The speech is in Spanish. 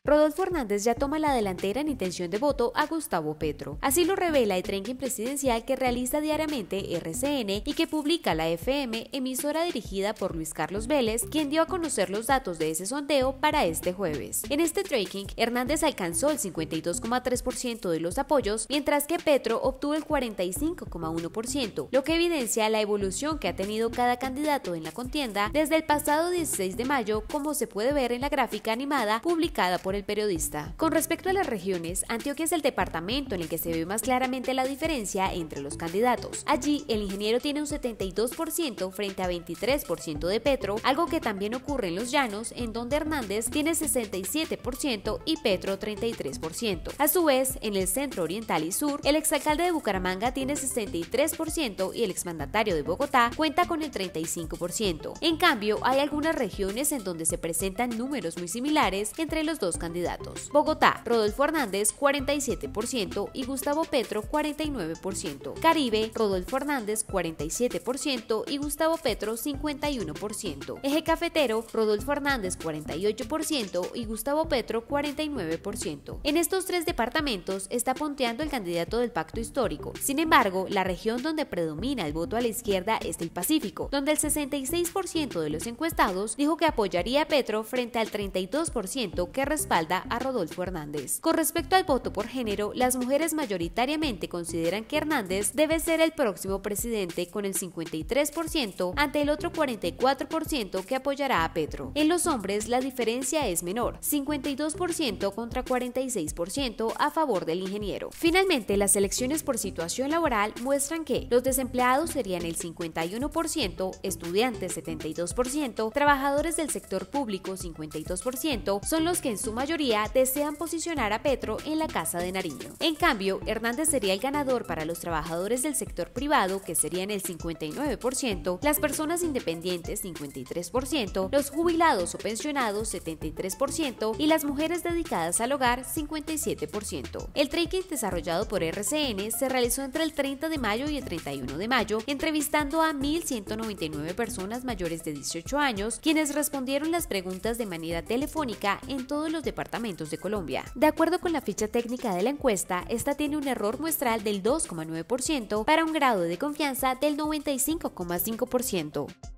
Rodolfo Hernández ya toma la delantera en intención de voto a Gustavo Petro. Así lo revela el ranking presidencial que realiza diariamente RCN y que publica la FM, emisora dirigida por Luis Carlos Vélez, quien dio a conocer los datos de ese sondeo para este jueves. En este ranking, Hernández alcanzó el 52,3% de los apoyos, mientras que Petro obtuvo el 45,1%, lo que evidencia la evolución que ha tenido cada candidato en la contienda desde el pasado 16 de mayo, como se puede ver en la gráfica animada publicada por el periodista. Con respecto a las regiones, Antioquia es el departamento en el que se ve más claramente la diferencia entre los candidatos. Allí, el ingeniero tiene un 72% frente a 23% de Petro, algo que también ocurre en los llanos, en donde Hernández tiene 67% y Petro 33%. A su vez, en el centro oriental y sur, el exalcalde de Bucaramanga tiene 63% y el exmandatario de Bogotá cuenta con el 35%. En cambio, hay algunas regiones en donde se presentan números muy similares entre los dos candidatos. Bogotá, Rodolfo Hernández 47% y Gustavo Petro 49%. Caribe, Rodolfo Hernández 47% y Gustavo Petro 51%. Eje cafetero, Rodolfo Hernández 48% y Gustavo Petro 49%. En estos tres departamentos está punteando el candidato del pacto histórico. Sin embargo, la región donde predomina el voto a la izquierda es el Pacífico, donde el 66% de los encuestados dijo que apoyaría a Petro frente al 32% que respalda a Rodolfo Hernández. Con respecto al voto por género, las mujeres mayoritariamente consideran que Hernández debe ser el próximo presidente con el 53% ante el otro 44% que apoyará a Petro. En los hombres la diferencia es menor, 52% contra 46% a favor del ingeniero. Finalmente, las elecciones por situación laboral muestran que los desempleados serían el 51%, estudiantes 72%, trabajadores del sector público 52%, son los que en su mayoría desean posicionar a Petro en la Casa de Nariño. En cambio, Hernández sería el ganador para los trabajadores del sector privado, que serían el 59%, las personas independientes 53%, los jubilados o pensionados 73% y las mujeres dedicadas al hogar 57%. El tracking desarrollado por RCN se realizó entre el 30 de mayo y el 31 de mayo, entrevistando a 1.199 personas mayores de 18 años, quienes respondieron las preguntas de manera telefónica en todos los departamentos de Colombia. De acuerdo con la ficha técnica de la encuesta, esta tiene un error muestral del 2,9% para un grado de confianza del 95,5%.